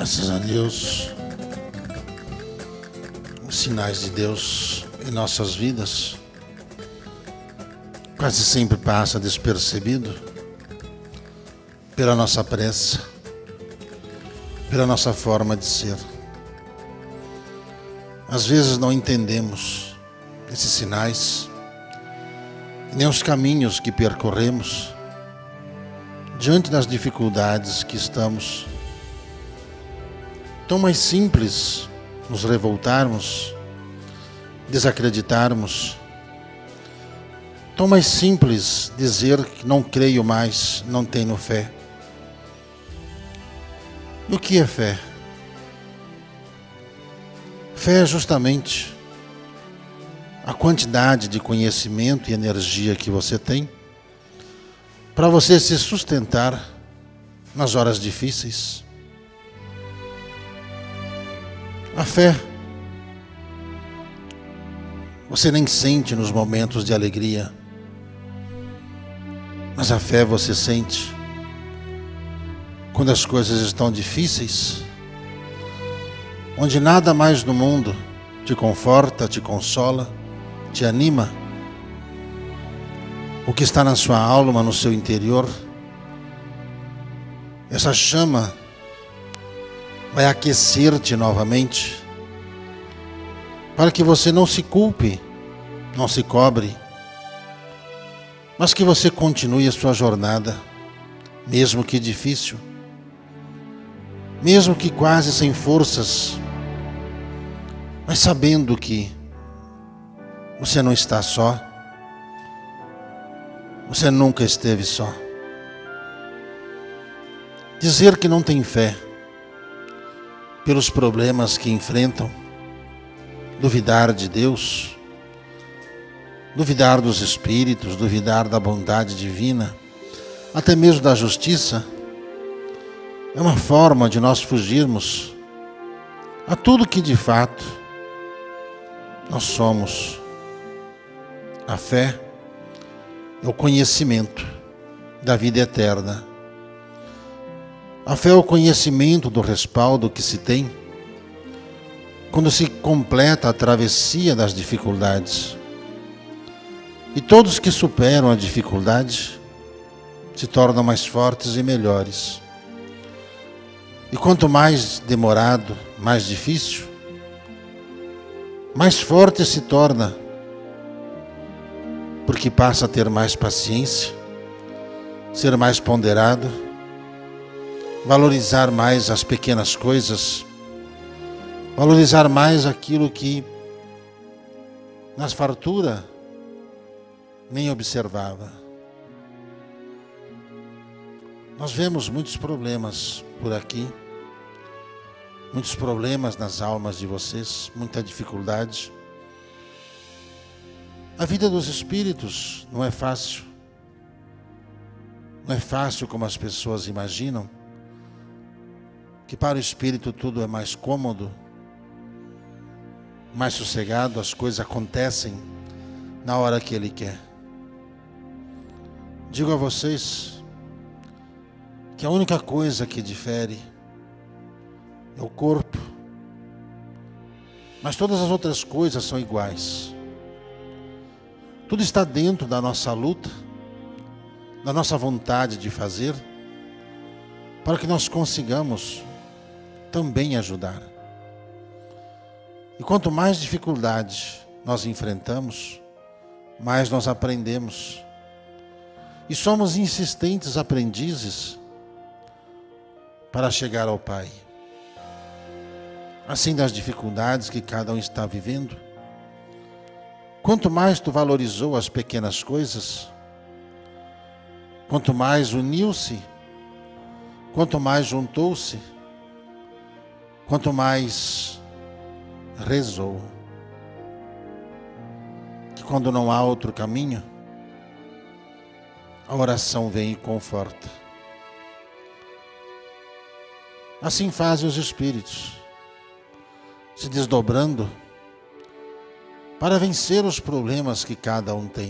Graças a Deus, os sinais de Deus em nossas vidas quase sempre passa despercebido pela nossa pressa, pela nossa forma de ser. Às vezes não entendemos esses sinais, nem os caminhos que percorremos diante das dificuldades que estamos. Tão mais simples nos revoltarmos, desacreditarmos. Tão mais simples dizer que não creio mais, não tenho fé. E o que é fé? Fé é justamente a quantidade de conhecimento e energia que você tem para você se sustentar nas horas difíceis. A fé, você nem sente nos momentos de alegria, mas a fé você sente quando as coisas estão difíceis, onde nada mais no mundo te conforta, te consola, te anima. O que está na sua alma, no seu interior, essa chama vai aquecer-te novamente, para que você não se culpe, não se cobre, mas que você continue a sua jornada, mesmo que difícil, mesmo que quase sem forças, mas sabendo que você não está só, você nunca esteve só. Dizer que não tem fé pelos problemas que enfrentam, duvidar de Deus, duvidar dos Espíritos, duvidar da bondade divina, até mesmo da justiça, é uma forma de nós fugirmos a tudo que de fato nós somos. A fé é o conhecimento da vida eterna. A fé é o conhecimento do respaldo que se tem quando se completa a travessia das dificuldades. E todos que superam a dificuldade se tornam mais fortes e melhores. E quanto mais demorado, mais difícil, mais forte se torna, porque passa a ter mais paciência, ser mais ponderado, valorizar mais as pequenas coisas, valorizar mais aquilo que nas fartura nem observava. Nós vemos muitos problemas por aqui, muitos problemas nas almas de vocês, muita dificuldade. A vida dos espíritos não é fácil. Não é fácil como as pessoas imaginam, que para o espírito tudo é mais cômodo, mais sossegado, as coisas acontecem na hora que ele quer. Digo a vocês que a única coisa que difere é o corpo, mas todas as outras coisas são iguais. Tudo está dentro da nossa luta, da nossa vontade de fazer, para que nós consigamos também ajudar. E quanto mais dificuldade nós enfrentamos, mais nós aprendemos. E somos insistentes aprendizes para chegar ao Pai. Assim, das dificuldades que cada um está vivendo, quanto mais tu valorizou as pequenas coisas, quanto mais uniu-se, quanto mais juntou-se, quanto mais rezou, que quando não há outro caminho, a oração vem e conforta. Assim fazem os espíritos, se desdobrando para vencer os problemas que cada um tem,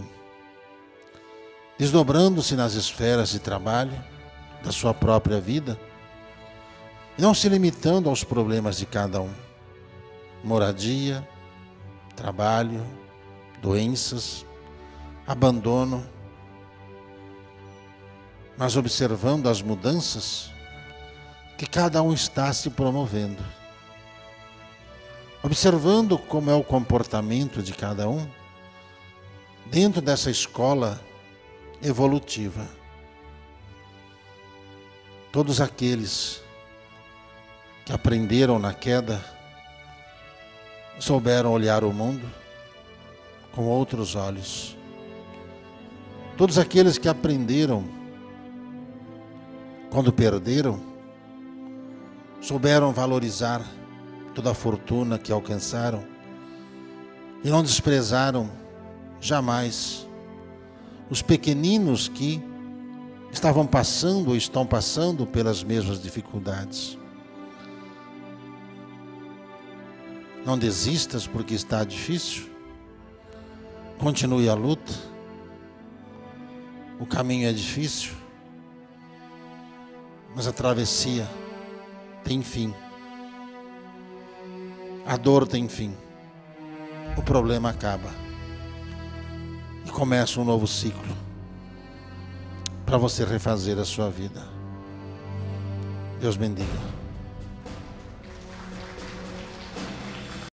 desdobrando-se nas esferas de trabalho da sua própria vida, E não se limitando aos problemas de cada um. Moradia, trabalho, doenças, abandono. Mas observando as mudanças que cada um está se promovendo. Observando como é o comportamento de cada um dentro dessa escola evolutiva. Todos aqueles que aprenderam na queda souberam olhar o mundo com outros olhos. Todos aqueles que aprenderam quando perderam, souberam valorizar toda a fortuna que alcançaram e não desprezaram jamais os pequeninos que estavam passando ou estão passando pelas mesmas dificuldades. Não desistas porque está difícil. Continue a luta. O caminho é difícil, mas a travessia tem fim. A dor tem fim. O problema acaba. E começa um novo ciclo para você refazer a sua vida. Deus bendiga.